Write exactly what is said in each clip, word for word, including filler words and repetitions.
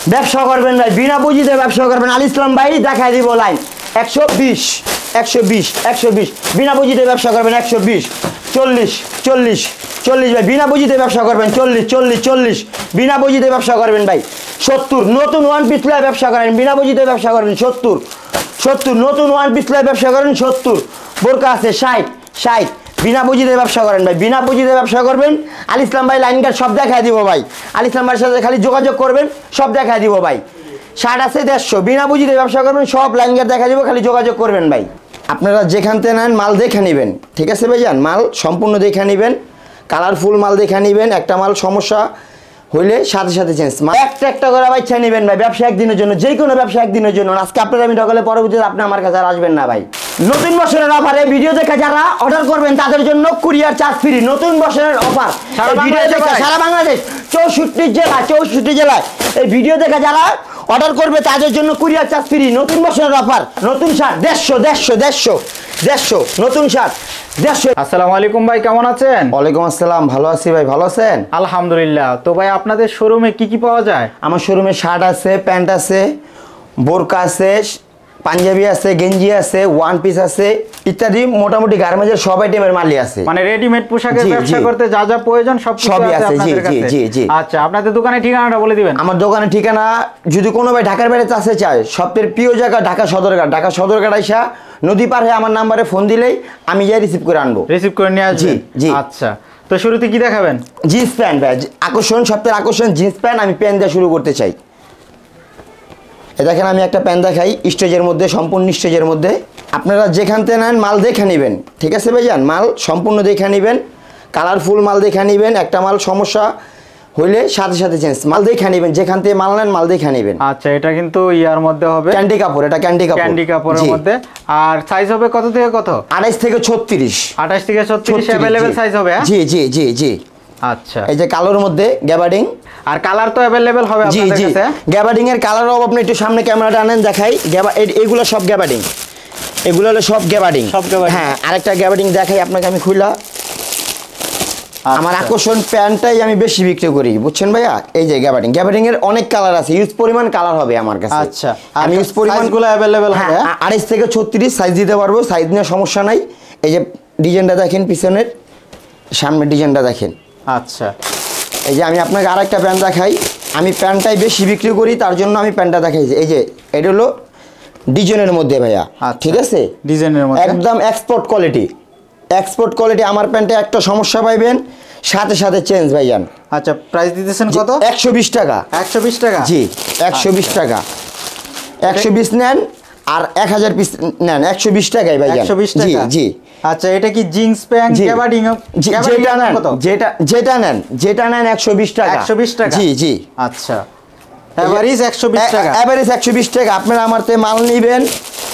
ব্যবসা করবেন ভাই, বিনা পুঁজিতে ব্যবসা করবেন। আল ইসলাম ভাই দেখাই দিব লাইন একশো বিশ একশো বিশ একশো বিশ বিনা পুঁজিতে ব্যবসা করবেন। একশো বিশ চল্লিশ চল্লিশ চল্লিশ ভাই বিনা পুঁজিতে ব্যবসা করবেন। চল্লিশ চল্লিশ চল্লিশ বিনা পুঁজিতে ব্যবসা করবেন ভাই। সত্তর নতুন ওয়ান পিস লাই ব্যবসা করেন, বিনা পুঁজিতে ব্যবসা করবেন। সত্তর সত্তর নতুন ওয়ান পিস লাই ব্যবসা করেন। সত্তর বোরকা আছে ষাট ষাট বিনা পুঁজিতে ব্যবসা করেন ভাই, বিনা পুঁজিতে ব্যবসা করবেন। আল ইসলাম ভাই লাইন কার্ড সব দেখাই দিব ভাই। আল ইসলাম ভাইয়ের সাথে খালি যোগাযোগ করবেন, সব দেখাই দিব ভাই। ষাট আছে দেড়শো বিনা পুঁজিতে ব্যবসা করবেন, সব লাইন কার্ড দেখা দিব, খালি যোগাযোগ করবেন ভাই। আপনারা যেখান থেকে নেন মাল দেখে নেবেন, ঠিক আছে ভাইজান? মাল সম্পূর্ণ দেখে নেবেন, কালারফুল মাল দেখে নেবেন। একটা মাল সমস্যা হইলে সাথে সাথে চেঞ্জ, একটা একটা করে বাচ্চা নেবেন ভাই। ব্যবসা একদিনের জন্য, যে কোনো ব্যবসা একদিনের জন্য। আজকে আপনারা আমি ঢকালে পরবর্তীতে আপনি আমার কাছে আর আসবেন না ভাই। নতুন বছরের অফারে ভিডিও দেখে যারা অর্ডার করবেন তাদের জন্য কুরিয়ার চার্জ ফ্রি। নতুন বছরের অফার ভিডিও দেখে সারা বাংলাদেশ চৌষট্টি জেলা চৌষট্টি জেলায় এই ভিডিও দেখে যারা অর্ডার করবে তাদের জন্য কুরিয়ার চার্জ ফ্রি। নতুন বছরের অফার, নতুন শার্ট দেড়শো দেড়শো দেড়শো দেড়শো নতুন শার্ট দেড়শো। আসসালামু আলাইকুম ভাই, কেমন আছেন? ওয়ালাইকুম আসসালাম, ভালো আছি ভাই, ভালো আছেন? আলহামদুলিল্লাহ। তো ভাই আপনাদের শোরুমে কি কি পাওয়া যায়? আমার শোরুমে শার্ট আছে, প্যান্ট আছে, বোরকা আছে, পাঞ্জাবি আছে, গেঞ্জি আছে, ওয়ান পিস আছে ইত্যাদি। মোটামুটি গার্মেন্টসের সব আইটেমের মালই আছে। মানে রেডিমেড পোশাকের ব্যবসা করতে যা যা প্রয়োজন সব সবই আছে। জি জি জি জি। আচ্ছা, আপনাদের দোকানের ঠিকানাটা বলে দিবেন। আমার দোকানের ঠিকানা যদি কোনো ভাই ঢাকার বাইরে চাষে চায়, সবথেকে প্রিয় জায়গা ঢাকা সদরঘাট। ঢাকা সদরঘাট আইসা নদী পার হয়ে আমার নাম্বারে ফোন দিলেই আমি যাই রিসিভ করে আনবো। রিসিভ করে নিয়ে আসবেন? জি জি। আচ্ছা, তো শুরুতে কি দেখাবেন? জিন্স প্যান্ট ভাই, আকর্ষণ সবথেকে আকর্ষণ জিন্স প্যান্ট। আমি প্যান্ট দিয়ে শুরু করতে চাই। এ দেখেন আমি একটা প্যান্ট দেখাই স্টেজের মধ্যে, সম্পূর্ণ স্টেজের মধ্যে। আপনারা যেখান থেকে নেন মাল দেখে নেবেন, ঠিক আছে ভাইজান? মাল সম্পূর্ণ দেখে নেবেন, কালারফুল মাল দেখে নেবেন। একটা মাল সমস্যা হইলে সাথে সাথে চেঞ্জ, মাল দেখে নেবেন। যেখান থেকে মাল নেন মাল দেখে নেবেন। আচ্ছা, এটা কিন্তু ইয়ার মধ্যে হবে, ক্যান্ডি কাপড়। এটা ক্যান্ডি কাপড়, ক্যান্ডি কাপড়ের মধ্যে। আর সাইজ হবে কত থেকে কত? আঠাশ থেকে ছত্রিশ। আঠাশ থেকে ছত্রিশ अवेलेबल সাইজ হবে। জি জি জি জি। আচ্ছা, এই যে কালোর মধ্যে গ্যাবার্ডিং। আর কালার তো अवेलेबल হবে আপনাদের কাছে। গ্যাবার্ডিং এর কালার হবে, আপনি একটু সামনে ক্যামেরাটা আনেন দেখাই। এগুলো সব গ্যাবার্ডিং, এগুলো হলো সব গ্যাবার্ডিং। সব গ্যাবার্ডিং। হ্যাঁ, আরেকটা গ্যাবার্ডিং দেখাই আপনাকে আমি খুলা। আমার আকর্ষণ প্যান্টটাই আমি বেশি বিক্রি করি, বুঝছেন ভাইয়া? এই যে গ্যাবার্ডিং, গ্যাবার্ডিং এর অনেক কালার আছে, ইউজ পরিমাণ কালার হবে আমার কাছে। আচ্ছা, আমি ইউজ পরিমাণগুলো अवेलेबल হবে। আঠাশ থেকে ছত্রিশ সাইজ দিতে পারবো, সাইজ নিয়ে সমস্যা নাই। এই যে ডিজাইনটা দেখেন, পিছনের সামনের ডিজাইনটা দেখেন। আচ্ছা, এই যে আমি আপনাকে আরেকটা প্যান্ট দেখাই। আমি প্যান্টটাই বেশি বিক্রি করি, তার জন্য আমি প্যান্টটা দেখাই। এই যে এটা হলো ডিজাইনের মধ্যে ভাইয়া, ঠিক আছে? ডিজাইনের মধ্যে একদম এক্সপোর্ট কোয়ালিটি, এক্সপোর্ট কোয়ালিটি। আমার প্যান্টে একটা সমস্যা পাইবেন সাথে সাথে চেঞ্জ ভাইজান। আচ্ছা, প্রাইস দিতেছেন কত? একশো বিশ টাকা। একশো বিশ টাকা? জি, একশো বিশ টাকা। একশো বিশ নেন আর এক হাজার পিস নেন, একশো বিশ টাকায় ভাইজান। একশো বিশ টাকা? জি জি। আচ্ছা, এটা কি জিন্স প্যান্ট গ্যাবার্ডিং? যেটা নেন, যেটা যেটা নেন যেটা নেন একশো বিশ টাকা। একশো বিশ টাকা? জি জি। আচ্ছা, এভারেজ একশো বিশ টাকা। এভারেজ একশো বিশ টাকা। আপনারা আমার থেকে মাল নেবেন,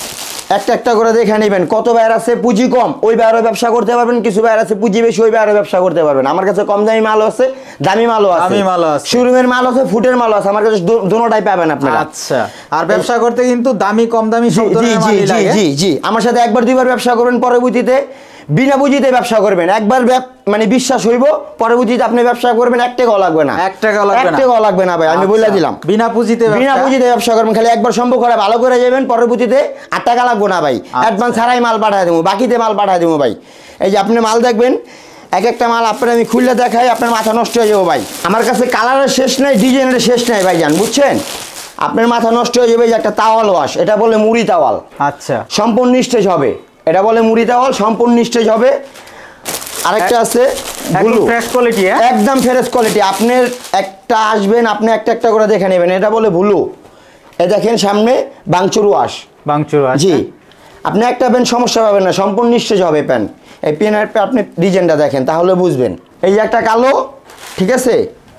একটা একটা করে দেখে নেবেন। কত বাইর আছে পুঁজি কম, ওই বাইরে ব্যবসা করতে পারবেন। কিছু বাইর আছে পুঁজি বেশি, ওই বাইরে ব্যবসা করতে পারবেন। আমার কাছে কম দামি মালও আছে, দামি মালও আছে। দামি মালও আছে, শোরুমের মাল আছে, ফুটের মালও আছে। আমার কাছে দোনোটাই পাবেন আপনারা। আচ্ছা, আর ব্যবসা করতে কিন্তু দামি কম দামি সব ধরনের মালই লাগে। জি জি জি। আমার সাথে একবার দুইবার ব্যবসা করবেন, পরবর্তীতে বিনা পুঁজিতে ব্যবসা করবেন। একবার মানে বিশ্বাস হইব, পরবর্তীতে আপনি ব্যবসা করবেন, এক টাকাও লাগবে না। এক টাকাও লাগবে না? এক টাকাও লাগবে না ভাই, আমি বলে দিলাম। বিনা পুঁজিতে বিনা পুঁজিতে ব্যবসা করবেন, খালি একবার সম্পর্ক করে ভালো করে যাবেন, পরবর্তীতে আট টাকা লাগবে না ভাই। অ্যাডভান্স ছাড়াই মাল পাঠায় দেবো, বাকিতে মাল পাঠায় দেবো ভাই। এই যে আপনি মাল দেখবেন, এক একটা মাল আপনার আমি খুললে দেখাই, আপনার মাথা নষ্ট হয়ে যাবো ভাই। আমার কাছে কালারের শেষ নাই, ডিজাইনের শেষ নাই ভাইজান, বুঝছেন? আপনার মাথা নষ্ট হয়ে যাবে। যে একটা তাওয়াল ওয়াশ, এটা বলে মুড়ি তাওয়াল। আচ্ছা, সম্পূর্ণ স্টেজ হবে, এটা বলে মুড়ি তাওয়াল, সম্পূর্ণ স্টেজ হবে। আরেকটা আছে ব্লু, ফ্রেশ কোয়ালিটি, একদম ফ্রেশ কোয়ালিটি। আপনার একটা আসবেন, আপনি একটা একটা করে দেখে নেবেন। এটা বলে ব্লু। এ দেখেন সামনে বাংচুর ওয়াশ, বাংচুর ওয়াশ। জি। আপনি একটা পেন সমস্যা পাবেন না, সম্পূর্ণ স্টেজ হবে পেন। এই পেনের আপনি ডিজাইনটা দেখেন তাহলে বুঝবেন। এই যে একটা কালো, ঠিক আছে?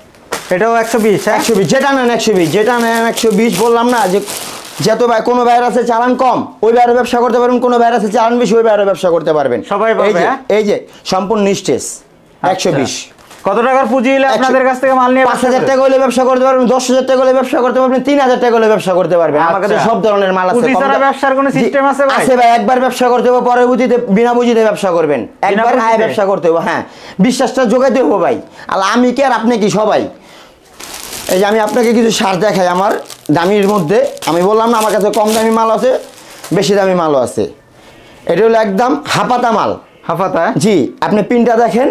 এটাও একশো বিশ। একশো বিশ যেটা নেন একশো বিশ, যেটা নেন একশো বিশ। বললাম না যে যেহেতু ভাই কোনো বাইরে আছে চালান কম, ওই বাইরে ব্যবসা করতে পারবেন। কোনো বাইরে আছে চালান বেশি, ওই বাইরে ব্যবসা করতে পারবেন সবাই। এই যে সম্পূর্ণ স্টেজ একশো বিশ। কত টাকার পুঁজি হলে আপনাদের কাছ থেকে মাল নিয়ে? পাঁচ হাজার টাকা হলে ব্যবসা করতে পারবেন, দশ হাজার টাকা হলে ব্যবসা করতে পারবেন, তিন হাজার টাকা হলে ব্যবসা করতে পারবেন। আমার কাছে সব ধরনের মাল আছে। ব্যবসার কোনো সিস্টেম আছে ভাই? আছে ভাই, একবার ব্যবসা করতে হবে, পরবর্তীতে বিনা পুঁজিতে ব্যবসা করবেন। একবার আয় ব্যবসা করতে হবে, হ্যাঁ, বিশ্বাসটা জোগাইতে হবে ভাই। আর আমি কি আর আপনি কি সবাই। এই যে আমি আপনাকে কিছু সার দেখাই আমার দামির মধ্যে। আমি বললাম না আমার কাছে কম দামি মাল আছে, বেশি দামি মালও আছে। এটা হলো একদম হাফাতা মাল। হাফাতা? জি, আপনি পিনটা দেখেন,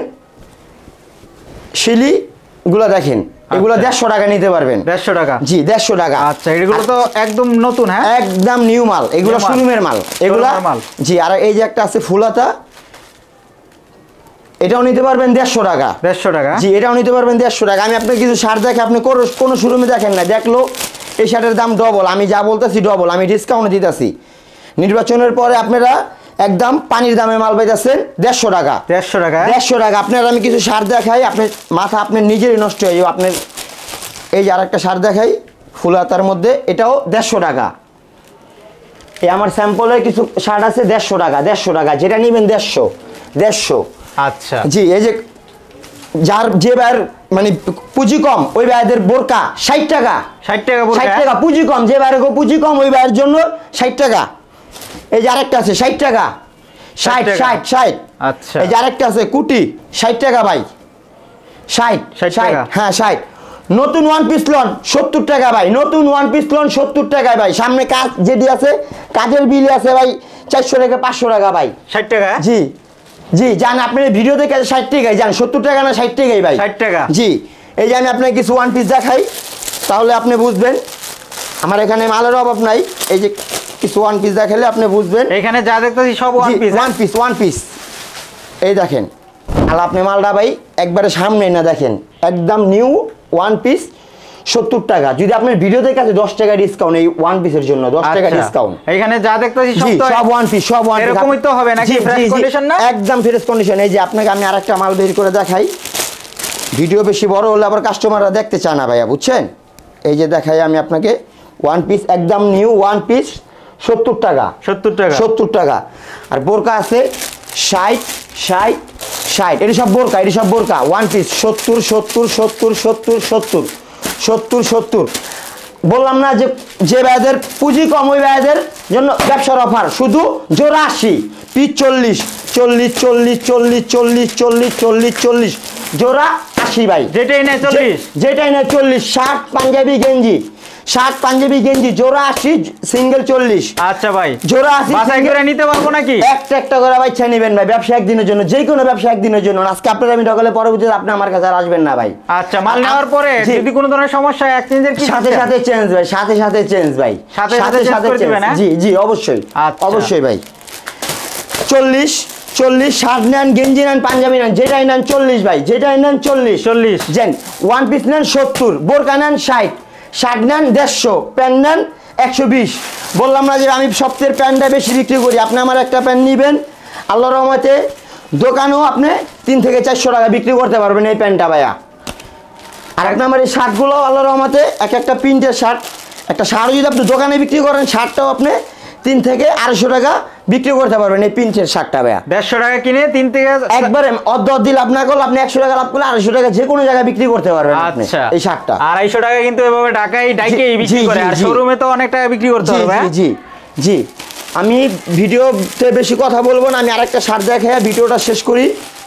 শিলিগুলো দেখেন, এগুলো দেড়শো টাকা নিতে পারবেন। দেড়শো টাকা? জি, দেড়শো টাকা। আচ্ছা, এগুলো তো একদম নতুন? হ্যাঁ, একদম নিউ মাল, এগুলো শোরুমের মাল এগুলা। জি, আর এই যে একটা আছে ফুলাতা, এটাও নিতে পারবেন দেড়শো টাকা। দেড়শো টাকা? জি, এটাও নিতে পারবেন দেড়শো টাকা। আমি আপনাকে কিছু শার্ট দেখে, আপনি কোনো শোরুমে দেখেন না, দেখলো এই শার্টের দাম ডবল, আমি যা বলতেছি ডবল, আমি ডিসকাউন্ট দিতেছি। নির্বাচনের পরে আপনারা একদম পানির দামে মাল পাইতেছেন দেড়শো টাকা। দেড়শো টাকা? দেড়শো টাকা। আপনার আমি কিছু শার্ট দেখাই, আপনার মাথা আপনার নিজেরই নষ্ট হয়ে যাবে। আপনার এই যে আরেকটা শার্ট দেখাই ফুলাতার মধ্যে, এটাও দেড়শো টাকা। এই আমার স্যাম্পলের কিছু শার্ট আছে দেড়শো টাকা। দেড়শো টাকা যেটা নেবেন দেড়শো দেড়শো। আচ্ছা। জি, এই যে যার যে ভাইয়ের মানে পুঁজি কম ওই ভাইদের বোরকা ষাট টাকা। ষাট টাকা? ষাট টাকা পুঁজি কম, যে ভাইয়ের পুঁজি কম ওই ভাইয়ের জন্য ষাট টাকা। এই যে আরেকটা আছে ষাট টাকা, ষাট ষাট ষাট। আচ্ছা। এই যে আরেকটা আছে কুটি ষাট টাকা ভাই, ষাট ষাট। হ্যাঁ ষাট। নতুন ওয়ান পিস লন সত্তর টাকা ভাই, নতুন ওয়ান পিস লন সত্তর টাকায় ভাই। সামনে কাজ যেটি আছে কাজের বিল আছে ভাই চারশো টাকা পাঁচশো টাকা ভাই। ষাট টাকা? জি জি, যান আপনি ভিডিও দেখে ষাট টাকায় যান, সত্তর টাকা না ষাট টাকাই ভাই। ষাট টাকা? জি। এই যে আমি আপনাকে কিছু ওয়ান পিস দেখাই, তাহলে আপনি বুঝবেন আমার এখানে মালের অভাব নাই। এই যে কিছু ওয়ান পিস দেখালে আপনি বুঝবেন। এখানে যা দেখতেছি সব one piece? One piece one piece. এই দেখেন, আর আপনি মালটা ভাই একবারে সামনে না দেখেন, একদম নিউ ওয়ান পিস সত্তর টাকা। যদি আপনার ভিডিও দেখে আছে দশ টাকা ডিসকাউন্ট এই ওয়ান পিসের জন্য, দশ টাকা ডিসকাউন্ট। এখানে যা দেখতেছি সব তো সব ওয়ান পিস, সব ওয়ান পিস। এরকমই তো হবে নাকি? ফ্রেশ কন্ডিশন না? একদম ফ্রেশ কন্ডিশন। এই যে আপনাকে আমি আরেকটা মাল বের করে দেখাই, ভিডিও বেশি বড় হলে আবার কাস্টমাররা দেখতে চায় না ভাইয়া, বুঝছেন? এই যে দেখাই আমি আপনাকে ওয়ান পিস একদম নিউ ওয়ান পিস সত্তর টাকা। সত্তর টাকা? সত্তর টাকা। আর বোরকা আছে ষাট ষাট ষাট। এটি সব বোরকা, এটি সব বোরকা ওয়ান পিস সত্তর সত্তর সত্তর সত্তর সত্তর সত্তর সত্তর। বললাম না যে যে ভাইদের পুঁজি কম ওই ভাইদের জন্য ব্যবসার অফার, শুধু জোড়া আশি, পিস চল্লিশ চল্লিশ চল্লিশ চল্লিশ চল্লিশ চল্লিশ চল্লিশ চল্লিশ, জোড়া আশি ভাই। যেটাই নেয় চল্লিশ? যেটাই নেয় চল্লিশ। শার্ট পাঞ্জাবি গেঞ্জি, শার্ট পাঞ্জাবি গেঞ্জি জোড়া আশি, সিঙ্গেল চল্লিশ। আচ্ছা ভাই, জোড়া আশি। বাছাই করে নিতে পারবো নাকি? একটা একটা করে বাচ্চা নেবেন ভাই, ব্যবসা একদিনের জন্য, যে কোনো ব্যবসা একদিনের জন্য। আজকে আপনার আমি ঢকালে পরবর্তীতে আপনি আমার কাছে আর আসবেন না ভাই। আচ্ছা, মাল নেওয়ার পরে যদি কোনো ধরনের সমস্যা হয় এক্সচেঞ্জের কি? সাথে সাথে চেঞ্জ ভাই, সাথে সাথে চেঞ্জ ভাই, সাথে সাথে সাথে চেঞ্জ। জি জি অবশ্যই, অবশ্যই ভাই। চল্লিশ চল্লিশ, শার্ট নেন গেঞ্জি নেন পাঞ্জাবি নেন যেটাই নেন চল্লিশ ভাই, যেটাই নেন চল্লিশ চল্লিশ। যেন ওয়ান পিস নেন সত্তর, বোরকা নেন ষাট, শার্ট নেন দেড়শো, প্যান্ট নেন একশো বিশ। বললাম না যে আমি সপ্তাহের প্যান্টটা বেশি বিক্রি করি, আপনি আমার একটা প্যান্ট নেবেন আল্লাহর রহমতে দোকানেও আপনি তিন থেকে চারশো টাকা বিক্রি করতে পারবেন এই প্যান্টটা ভাইয়া। আর এক নম্বর এই শার্টগুলো আল্লাহর রহমতে এক একটা প্রিন্টের শার্ট, একটা শার্ট যদি আপনি দোকানে বিক্রি করেন শার্টটাও আপনি তিন থেকে আড়াইশো টাকা বিক্রি করতে পারবেন এই প্রিন্টের শার্টটা ভাইয়া। দেড়শো টাকা কিনে তিন থেকে একবারে অর্ধ অর্ধি লাভ না করলে আপনি একশো টাকা লাভ করলে আড়াইশো টাকা যে কোনো জায়গায় বিক্রি করতে পারবেন আচ্ছা এই শার্টটা। আড়াইশো টাকা কিন্তু এভাবে ঢাকায় ডাইকেই বিক্রি করে, আর শোরুমে তো অনেক টাকা বিক্রি করতে হবে। জি জি, আমি ভিডিওতে বেশি কথা বলবো না, আমি আরেকটা শার্ট দেখে ভিডিওটা শেষ করি।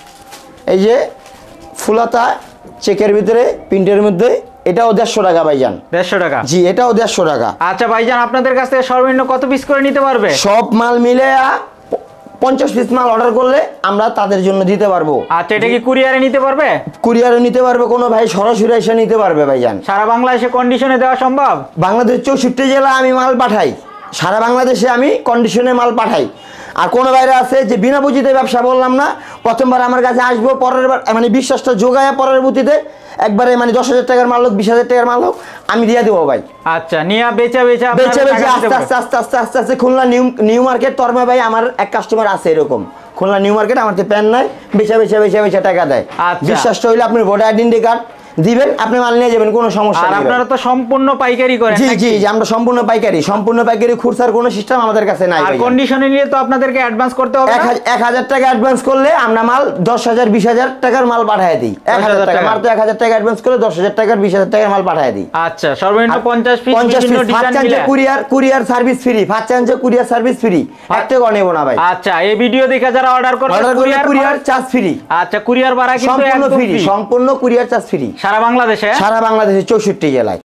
এই যে ফুলাতা চেকের ভিতরে প্রিন্টের মধ্যে, এটাও দেড়শো টাকা ভাইজান। দেড়শো টাকা? জি, এটাও দেড়শো টাকা। আচ্ছা ভাইজান, আপনাদের কাছ থেকে সর্বনিম্ন কত পিস করে নিতে পারবে? সব মাল মিলে পঞ্চাশ পিস মাল অর্ডার করলে আমরা তাদের জন্য দিতে পারবো। আচ্ছা, এটা কি কুরিয়ারে নিতে পারবে? কুরিয়ারে নিতে পারবে, কোনো ভাই সরাসরি এসে নিতে পারবে ভাইজান। সারা বাংলাদেশে কন্ডিশনে দেওয়া সম্ভব? বাংলাদেশ চৌষট্টি জেলা আমি মাল পাঠাই, সারা বাংলাদেশে আমি কন্ডিশনে মাল পাঠাই। আর কোনো বাইরে আছে যে বিনা পুঁজিতে ব্যবসা, বললাম না প্রথমবার আমার কাছে আসবো, পরের বার মানে বিশ্বাসটা যোগায় পরবর্তীতে একবারে মানে দশ হাজার টাকার মাল হোক বিশ হাজার টাকার মাল হোক আমি দিয়ে দেবো ভাই। আচ্ছা, নিয়ে বেচা বেচা বেচে বেচে আস্তে আস্তে আস্তে আস্তে আস্তে আস্তে খুলনা নিউ নিউ মার্কেট তরমে ভাই আমার এক কাস্টমার আছে এরকম, খুলনা নিউ মার্কেট আমার তো প্যান নাই, বেচা বেচা বেচা বেচা টাকা দেয়। বিশ্বাসটা হইলে আপনি ভোটার আইডেন্টি কার্ড দিবেন, আপনি মাল নিয়ে যাবেন, কোনো সমস্যা নেই। আর আপনারা তো সম্পূর্ণ পাইকারি করেন? জি জি জি, আমরা সম্পূর্ণ পাইকারি, সম্পূর্ণ পাইকারি, খুচরার কোনো সিস্টেম আমাদের কাছে নাই। আর কন্ডিশনে নিয়ে তো আপনাদেরকে অ্যাডভান্স করতে হবে। এক হাজার টাকা অ্যাডভান্স করলে আমরা মাল দশ হাজার বিশ হাজার টাকার মাল পাঠিয়ে দিই। এক হাজার টাকা মাত্র এক হাজার টাকা অ্যাডভান্স করলে দশ হাজার টাকার বিশ হাজার টাকার মাল পাঠিয়ে দিই। আচ্ছা, সর্বনিম্ন পঞ্চাশ পিস। পঞ্চাশ piece courier courier service free, first চান্সে কুরিয়ার সার্ভিস ফ্রি, এক টাকা নেব না ভাই। আচ্ছা, এই ভিডিও দেখে যারা অর্ডার করবে অর্ডার করলে কুরিয়ার চার্জ ফ্রি। আচ্ছা, কুরিয়ার ভাড়া কিন্তু সম্পূর্ণ ফ্রি, সম্পূর্ণ কুরিয়ার চার্জ ফ্রি। সারা বাংলাদেশে? সারা বাংলাদেশে চৌষট্টি জেলায়।